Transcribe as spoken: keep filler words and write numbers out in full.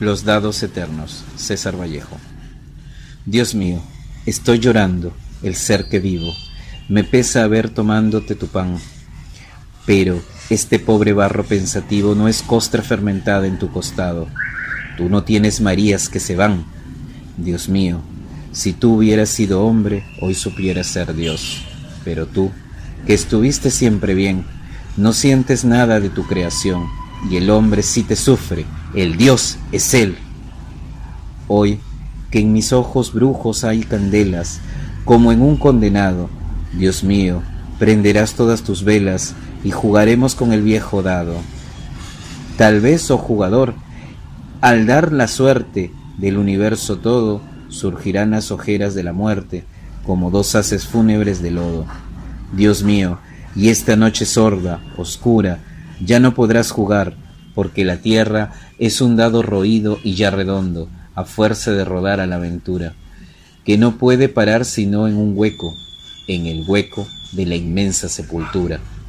Los dados eternos. César Vallejo. Dios mío, estoy llorando, el ser que vivo. Me pesa haber tomándote tu pan. Pero este pobre barro pensativo no es costra fermentada en tu costado. Tú no tienes Marías que se van. Dios mío, si tú hubieras sido hombre, hoy supieras ser Dios. Pero tú, que estuviste siempre bien, no sientes nada de tu creación, y el hombre sí te sufre, el Dios es Él. Hoy, que en mis ojos brujos hay candelas, como en un condenado, Dios mío, prenderás todas tus velas, y jugaremos con el viejo dado. Tal vez, oh jugador, al dar la suerte del universo todo, surgirán las ojeras de la muerte, como dos haces fúnebres de lodo. Dios mío, y esta noche sorda, oscura, ya no podrás jugar, porque la tierra es un dado roído y ya redondo, a fuerza de rodar a la aventura, que no puede parar sino en un hueco, en el hueco de la inmensa sepultura.